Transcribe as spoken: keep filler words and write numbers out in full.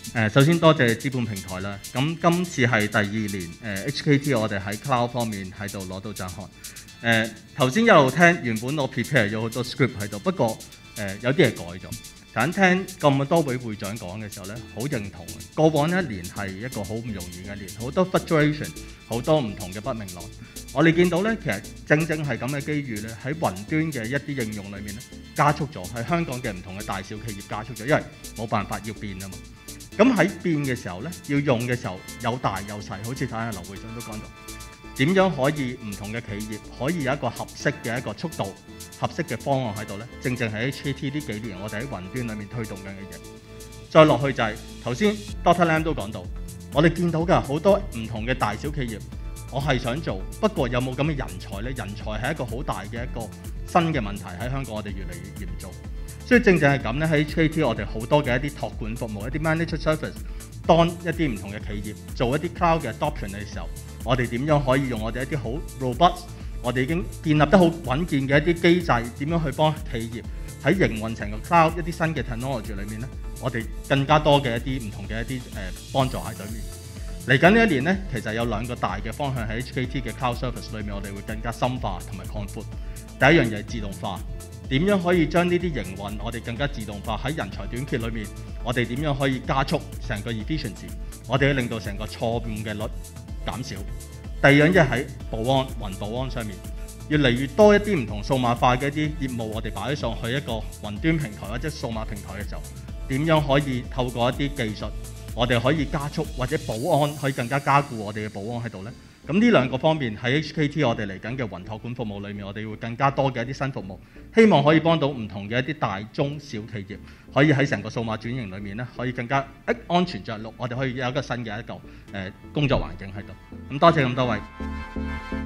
誒，首先多謝資本平台啦。咁今次係第二年誒 H K T 我哋喺 cloud 方面喺度攞到獎項。誒頭先一路聽，原本我 prepare 咗好多 script 喺度，不過誒、呃、有啲嘢改咗。但聽咁多位會長講嘅時候咧，好認同。過往一年係一個好唔容易嘅一年，好多 frustration， 好多唔同嘅不明朗。我哋見到咧，其實正正係咁嘅機遇咧，喺雲端嘅一啲應用裏面咧，加速咗喺香港嘅唔同嘅大小企業加速咗，因為冇辦法要變啊嘛。咁喺變嘅時候咧，要用嘅時候有大有細，好似睇下劉會長都講到，點樣可以唔同嘅企業可以有一個合適嘅一個速度、合適嘅方案喺度咧？正正係 H K T 呢幾年我哋喺雲端裏面推動緊嘅嘢。再落去就係頭先 Doctor Lam 都講到，我哋見到嘅好多唔同嘅大小企業，我係想做，不過有冇咁嘅人才咧？人才係一個好大嘅一個新嘅問題喺香港，我哋越嚟越嚴重。所以正正係咁咧，喺 H K T 我哋好多嘅一啲託管服務、一啲 managed service， 當一啲唔同嘅企業做一啲 cloud 嘅 adoption 嘅時候，我哋點樣可以用我哋一啲好 robust， 我哋已經建立得好穩健嘅一啲機制，點樣去幫企業喺營運成個 cloud 一啲新嘅 technology 裏面咧，我哋更加多嘅一啲唔同嘅一啲誒、呃、幫助喺裏面。嚟緊呢一年咧，其實有兩個大嘅方向喺 H K T 嘅 cloud service 裏面，我哋會更加深化同埋擴闊。第一樣嘢係自動化。點樣可以將呢啲營運我哋更加自動化？喺人才短缺裏面，我哋點樣可以加速成個 efficiency？ 我哋要令到成個錯誤嘅率減少。第二樣嘢喺保安、雲保安上面，越嚟越多一啲唔同數碼化嘅一啲業務，我哋擺上去一個雲端平台或者數碼平台嘅時候，點樣可以透過一啲技術，我哋可以加速或者保安可以更加加固我哋嘅保安喺度呢？咁呢兩個方面喺 H K T 我哋嚟緊嘅雲託管服務裏面，我哋會更加多嘅一啲新服務，希望可以幫到唔同嘅一啲大中小企業，可以喺成個數碼轉型裏面咧，可以更加一安全着陸，我哋可以有一個新嘅一個誒工作環境喺度。咁多謝咁多位。